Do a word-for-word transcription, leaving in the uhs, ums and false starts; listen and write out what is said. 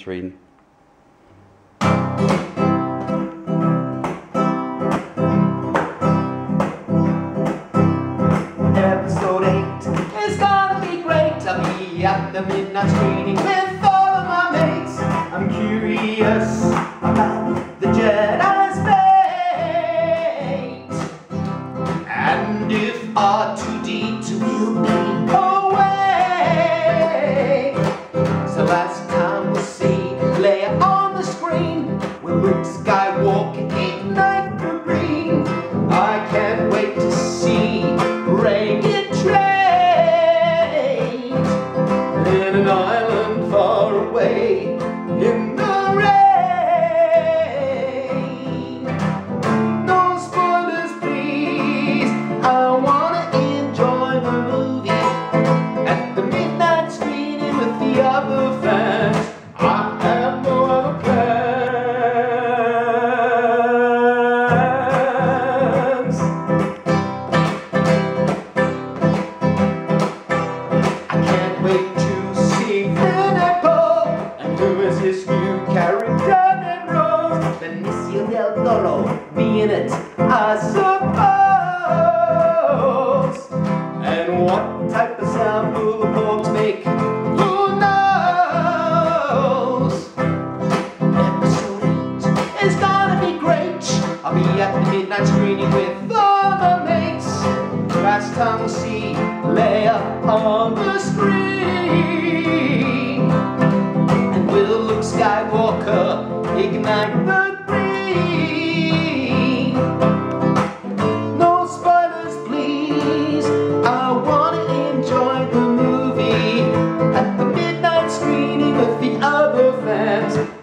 screen. Episode eight is gonna be great. I'll be at the midnight screening with all of my mates. I'm curious about the Jedi's fate, and if R two D two will be away. So last time we'll see Leia on the screen with Luke Skywalker ignite the green. I can't wait to see Rey get trained in an island far away in the rain. No spoilers, please. I wanna enjoy the movie at the midnight screening with the other fans. I have no other plans. I can't wait to see Fin and Poe, and who is his new character named Rose? Benicio Del Toro be in it, I suppose. And what type of sound will the Porgs make? Who knows? Episode eight is gonna be great. I'll be at the midnight screening with all the mates. Last time we'll see Leia on the screen, and will Luke Skywalker ignite the green? No spoilers, please. I wanna enjoy the movie at the midnight screening with the other fans.